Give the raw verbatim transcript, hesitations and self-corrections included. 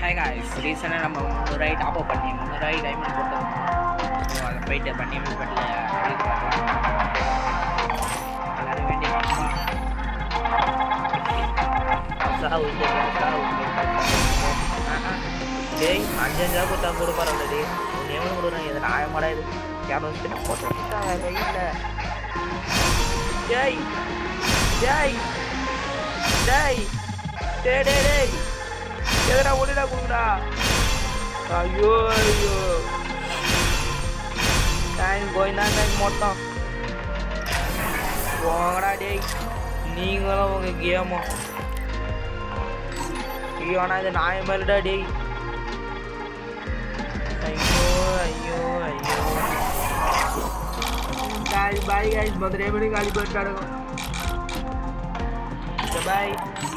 Hi guys, ரீசெண்டாக நம்ம மூணு ரைட் டாப் அப் பண்ணி மூணு ரைட் டைமண்ட் போட்டோம். ஸோ அதை போயிட்டு பண்ணி பட்டில் எடுத்து பார்க்கலாம். எல்லாரும் வேண்டிய டேய் அஞ்சு அஞ்சா கொடுத்தா கூட பரவாயில்ல. டே ஒன்று எவ்வளோ கொடுக்குறேன், இது நியாயமாடா? இது இரநூத்தி போட்டா வேறு இல்லை. டேய் டேய் டேய் டே டே டேய் எதனா ஒன்றுடா கொடுக்குறா. ஐயோ ஐயோ டைம் போயினா டைம் மொத்தம் போங்கடா. டேய் நீங்களும் உங்கள் கேமும் ஐயோண்ணா, இது நாயம் மேலடா. டேய் ஐயோ ஐயோ ஐயோ guys, bye guys, बहुत रेबड़ी गाली बंद करो. Bye.